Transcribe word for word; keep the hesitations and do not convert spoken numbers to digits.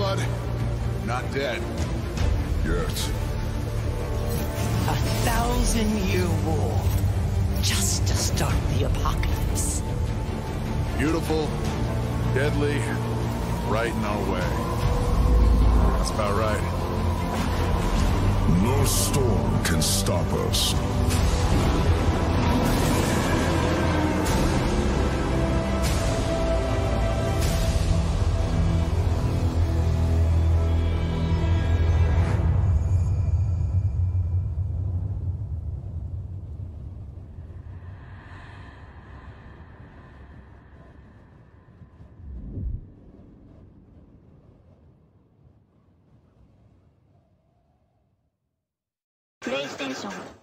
blood, not dead. Yet. A thousand-year war, just to start the apocalypse. Beautiful, deadly, right in our way. That's about right. No storm can stop us. PlayStation